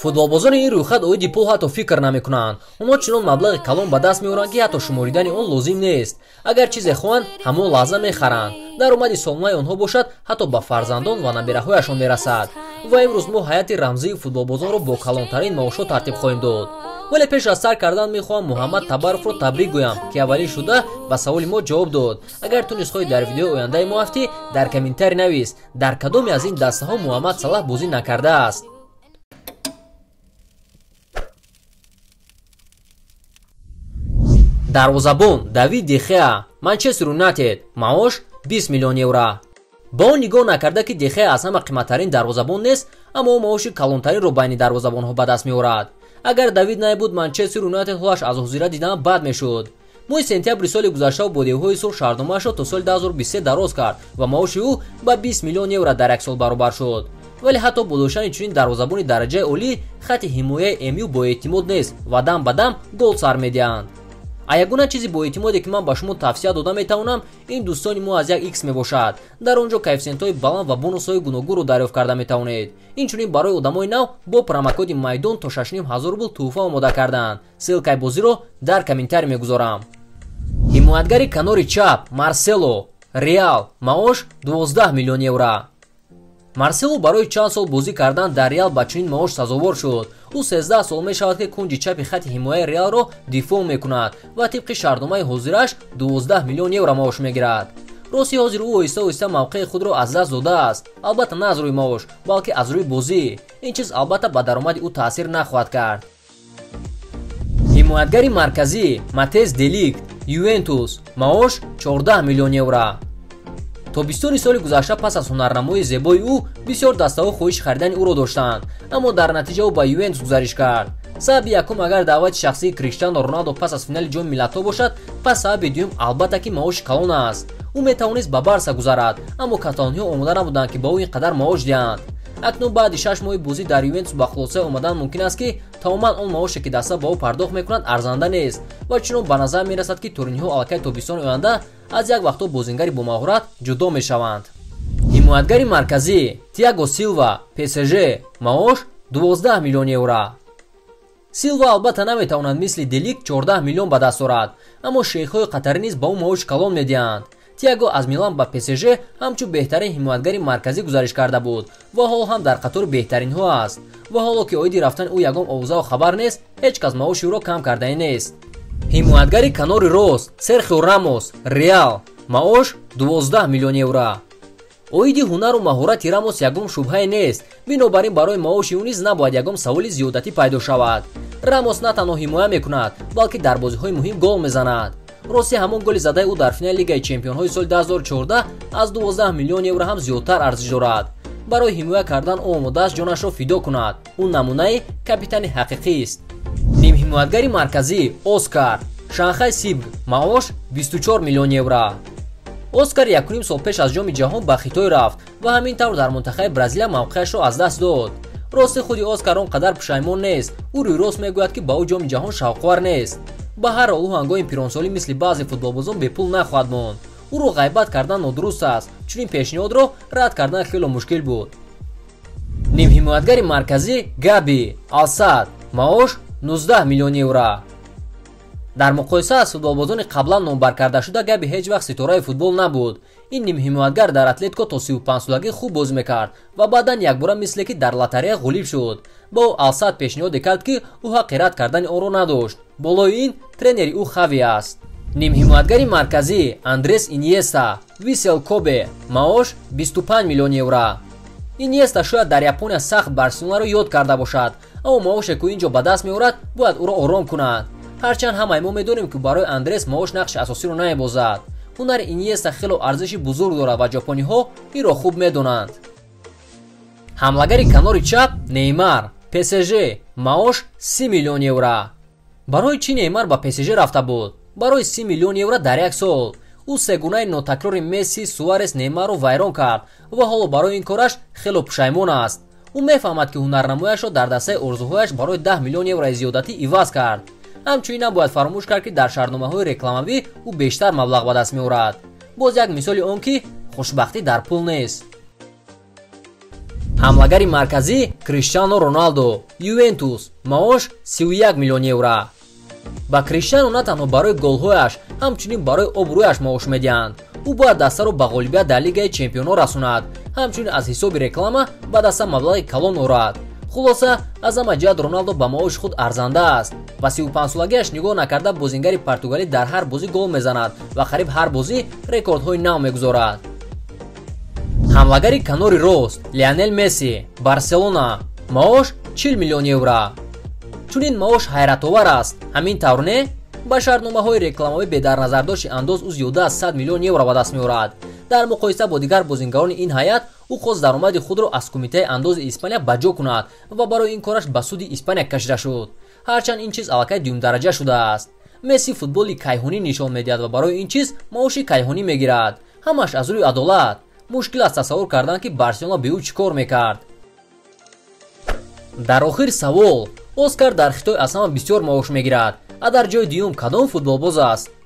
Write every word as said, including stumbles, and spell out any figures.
футболбозони ин рӯйхат оиди пул ҳатто фикр намекунанд. Онҳо чунон маблағи калон ба даст меоранд ки ҳатто шуморидани он лозим нест. Агар чизе хоҳанд, ҳамон лаҳза мехаранд. Даромади солонаи онҳо бошад, ҳатто ба фарзандон ва набераҳояшон мерасад. Ва имрӯз мо ҳайати рамзии футболбозонро бо калонтарин маошот тартиб хоҳем дод. вале пеш аз сар кардан мехоҳам Муҳаммад Табаровро табрик гӯям, ки аввалин шуда ба саволи мо ҷавоб дод. Агар ту низ хоҳӣ дар видеои ояндаи мо ҳафтӣ, дар комментарӣ навис, дар кадоме аз ин дастаҳо Муҳаммад Салаҳ бозӣ накардааст. дарвозабон Давид Де Хеа, Манчестер Юнайтед, маош бист миллион евро. ба он нигоҳ накарда ки Де Хеа аз ҳама қиматтарин дарвозабон нест, аммо о маоши калонтаринро байни дарвозабонҳо ба даст меорад. агар Давид набуд, Манчестер Юнайтед ҳолаш аз ҳозира дидан бад мешуд. моҳи сентябри соли гузашта бо девҳои сол шаҳрномаашро то соли ду ҳазору бисту се дароз кард ва маоши ӯ ба бист миллион евро дар як сол баробар шуд. вале ҳатто бо доштани чунин дарвозабони дараҷаи олӣ, хати ҳимояи МЮ боэътимод нест ва дам ба дам гол сар медиҳанд. а ягона чизи боэътимоде ки ман ба шумо тавсия дода метавонам, ин дӯстони мо аз як икс мебошад. дар он ҷо коэффициентҳои баланд ва бонусҳои гуногунро дарёфт карда метавонед. инчунин барои одамои нав бо промокоди майдон то шаш ним ҳазор рубл тӯҳфа омода карданд. ссилкаи бозиро дар комментарӣ мегузорам. ҳимоятгари канори чап Марсело, Реал, маош дувоздаҳ миллион евро. Марсело барои чанд сол бозӣ кардан дар Реал ба чунин маош сазовор шуд. ӯ сездаҳ сол мешавад ки кунҷи чапи хати ҳимояи Реалро дифоъ мекунад ва тибқи шаҳрномаи ҳозираш дувоздаҳ миллион евро маош мегирад. рости ҳозир ӯ оҳиста оҳиста мавқеи худро аз даст додааст, албатта на аз рӯи маош, балки аз рӯи бозӣ. ин чиз албатта ба даромади ӯ таъсир нахоҳад кард. ҳимоятгари марказӣ Матес Де Лигт, Ювентус, маош чордаҳ миллион евро. тобистони соли гузашта пас аз ҳунарнамоии зебои ӯ бисёр дастаҳо хоҳиши харидани ӯро доштанд, аммо дар натиҷа ӯ ба Ювентус гузариш кард. сабаби якум агар даъвати шахсии Криштиано Роналдо пас аз финали ҷоми миллатҳо бошад, пас сабаби дуюм албатта ки маоши калон аст. ӯ метавонист ба Барса гузарад, аммо каталониҳо омода набуданд ки ба ӯ ин қадар маош диҳанд. акнун баъди шаш моҳи бозӣ дар Ювентус ба хулосае омадан мумкин аст ки тамоман он маоше ки даста ба ӯ пардохт мекунад арзанда нест ва чунон ба назар мерасад ки туриниҳо аллакай тобистони оянда аз як вақтҳо бозингари бомаҳорат ҷудо мешаванд. ҳимоятгари марказӣ Тиаго Силва, ПСЖ, маош дувоздаҳ миллион евро. Силва албатта наметавонад мисли Делик чордаҳ миллион ба даст орад, аммо шейхҳои қатарӣ низ ба ӯ маоши калон медиҳанд. Тиаго аз Милан ба ПСЖ ҳамчун беҳтарин ҳимоятгари марказӣ гузариш карда буд ва ҳол ҳам дар қатори беҳтаринҳо аст. ва ҳоло ки оиди рафтани ӯ ягон овозаву хабар нест, ҳеҷ кас маоши ӯро кам карданӣ нест. ҳимоятгари канори рост Серхио Рамос, Реал, маош дувоздаҳ миллион евро. оиди ҳунару маҳорати Рамос ягон шубҳае нест, бинобар ин барои маоши ӯ низ набояд ягон саволи зиёдатӣ пайдо шавад. Рамос на танҳо ҳимоя мекунад, балки дар бозиҳои муҳим гол мезанад. рости ҳамон голи задаи ӯ дар финали Лигаи Чемпионҳои соли ду ҳазору чордаҳ аз дувоздаҳ миллион евро ҳам зиёдтар арзиш дорад. барои ҳимоя кардан ӯ омодааст ҷонашро фидо кунад. ӯ намунаи капитани ҳақиқист. нимҳимоятгари марказӣ Оскар, Шанхай Сибг, маош бисту чор миллион евро. Оскар якуним сол пеш аз ҷоми ҷаҳон ба Хитой рафт ва ҳамин тавр дар мунтахаи Бразилия мавқеашро аз даст дод. рости худи Оскар он қадар пушаймон нест. ӯ рӯйрост мегӯяд ки ба ӯ ҷоми ҷаҳон шавқовар нест. ба ҳар ҳол ӯ ҳангоми пиронсолӣ мисли баъзе футболбозон бепул нахоҳад монд. ӯро ғайбат кардан нодуруст аст. чунин пешниҳодро рад кардан хело мушкил буд. нимҳимоятгари марказӣ Габи, Алсад, маош нуздаҳ миллион евро. дар муқоиса аз футболбозони қаблан номбар карда шуда Габи ҳеҷ вақт ситораи футбол набуд. ин нимҳимоятгар дар Атлетико то сию панҷсолагӣ хуб бозӣ мекард ва баъдан якбора мисле ки дар лотарея ғолиб шуд. ба ӯ Алсад пешниҳоде кард ки ӯ ҳаққи рад кардани онро надошт. болои ин тренери ӯ Хави аст. нимҳимоятгари марказӣ Андрес Иньеста, Висел Кобе, маош бисту панҷ миллион евро. Иньеста шояд дар Япония сахт Барселонаро ёд карда бошад, аммо маоше ки ӯ инҷо ба даст меорад, бояд ӯро ором кунад. ҳарчанд ҳамаи мо медонем ки барои Андрес маош нақши асосиро намебозад. ҳунари Иньеста хело арзиши бузург дорад ва ҷопониҳо инро хуб медонанд. ҳамлагари канори чап Неймар, ПСЖ, маош си миллион евро. барои чӣ Неймар ба ПСЖ рафта буд? барои си миллион евро дар як сол. ӯ сегунаи нотакрори Месси, Суарес, Неймарро вайрон кард ва ҳоло барои ин кораш хело пушаймон аст. ӯ мефаҳмад ки ҳунарнамояшро дар дастаи орзуҳояш барои даҳ миллион еврои зиёдатӣ иваз кард. ҳамчунин набояд фаромӯш кард ки дар шаҳрномаҳои рекламавӣ ӯ бештар маблағ ба даст меорад. боз як мисоли он ки хушбахтӣ дар пул нест. ҳамлагари марказӣ Криштиану Роналду, Ювентус, маош си و یک миллион евро. ба Криштиану на танҳо барои голҳояш, ҳамчунин барои обрӯяш маош медиҳанд. ӯ бояд дастаро ба ғолибият дар Лигаи Чемпионҳо расонад, ҳамчунин аз ҳисоби реклама ба даста маблағи калон орад. хулоса, аз ҳама ҷиҳат Роналдо ба маоши худ арзанда аст. ба си و панҷ солагиаш нигоҳ накарда бозингари португалӣ дар ҳар бозӣ гол мезанад ва қариб ҳар бозӣ рекордҳои нав мегузорад. ҳамлагари канори рост Лионел Месси, Барселона, маош чил миллион евро. чунин маош ҳайратовар аст, ҳамин тавр не? ба шартномаҳои рекламавӣ бедарназардошти андоз ӯ зиёда аз сад миллион евро ба даст меорад. дар муқоиса бо дигар бозингарони ин ҳайат, ӯ хост даромади худро аз кумитаи андози Испания ба ҷо кунад ва барои ин кораш ба суди Испания кашида шуд. ҳарчанд ин чиз аллакай дуюмдараҷа шудааст. Месси футболи кайҳонӣ нишон медиҳад ва барои ин чиз маоши кайҳонӣ мегирад. ҳамаш аз рӯи адолат. мушкил аст тасаввур кардан ки Барселона бе ӯ чӣ кор мекард. дар охир савол: Оскар дар Хитой аз ҳама бисёр маош мегирад, а дар ҷои дуюм кадом футболбоз аст?